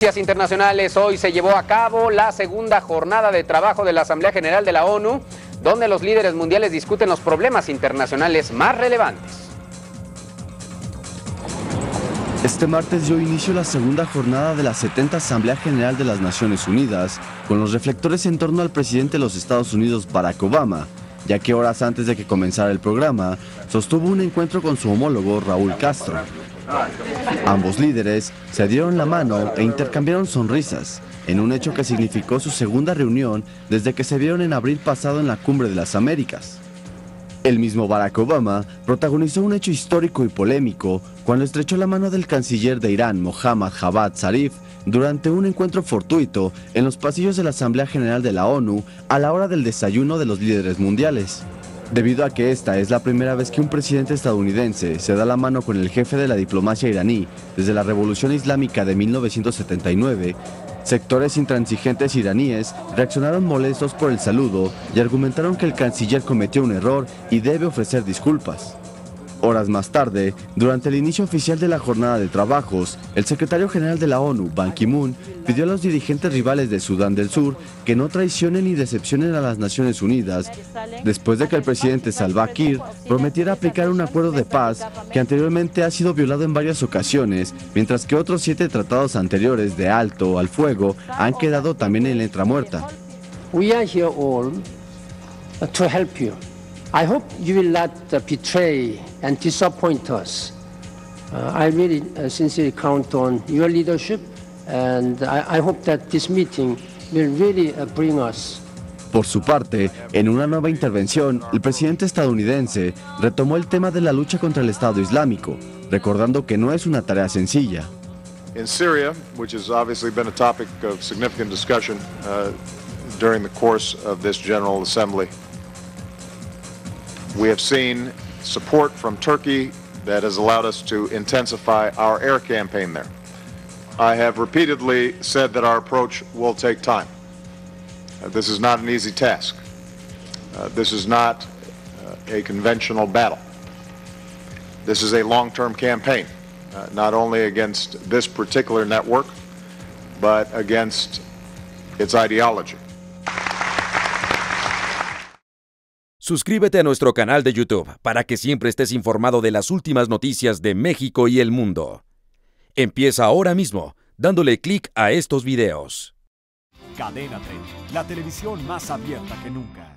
Noticias internacionales. Hoy se llevó a cabo la segunda jornada de trabajo de la Asamblea General de la ONU, donde los líderes mundiales discuten los problemas internacionales más relevantes. Este martes dio inicio la segunda jornada de la 70 Asamblea General de las Naciones Unidas, con los reflectores en torno al presidente de los Estados Unidos, Barack Obama, ya que horas antes de que comenzara el programa, sostuvo un encuentro con su homólogo Raúl Castro. Ambos líderes se dieron la mano e intercambiaron sonrisas, en un hecho que significó su segunda reunión desde que se vieron en abril pasado en la Cumbre de las Américas. El mismo Barack Obama protagonizó un hecho histórico y polémico cuando estrechó la mano del canciller de Irán, Mohammad Javad Zarif, durante un encuentro fortuito en los pasillos de la Asamblea General de la ONU a la hora del desayuno de los líderes mundiales. Debido a que esta es la primera vez que un presidente estadounidense se da la mano con el jefe de la diplomacia iraní desde la Revolución Islámica de 1979, sectores intransigentes iraníes reaccionaron molestos por el saludo y argumentaron que el canciller cometió un error y debe ofrecer disculpas. Horas más tarde, durante el inicio oficial de la jornada de trabajos, el secretario general de la ONU, Ban Ki-moon, pidió a los dirigentes rivales de Sudán del Sur que no traicionen ni decepcionen a las Naciones Unidas, después de que el presidente Salva Kiir prometiera aplicar un acuerdo de paz que anteriormente ha sido violado en varias ocasiones, mientras que otros 7 tratados anteriores de alto al fuego han quedado también en letra muerta. We are here all to help you. I hope you will not betray and disappoint us. I really sincerely count on your leadership, and I hope that this meeting will really bring us. Por su parte, en una nueva intervención, el presidente estadounidense retomó el tema de la lucha contra el Estado Islámico, recordando que no es una tarea sencilla. In Syria, which has obviously been a topic of significant discussion during the course of this General Assembly, we have seen support from Turkey that has allowed us to intensify our air campaign there. I have repeatedly said that our approach will take time. This is not an easy task. This is not a conventional battle. This is a long-term campaign, not only against this particular network, but against its ideology. Suscríbete a nuestro canal de YouTube para que siempre estés informado de las últimas noticias de México y el mundo. Empieza ahora mismo, dándole clic a estos videos. Cadena 30, la televisión más abierta que nunca.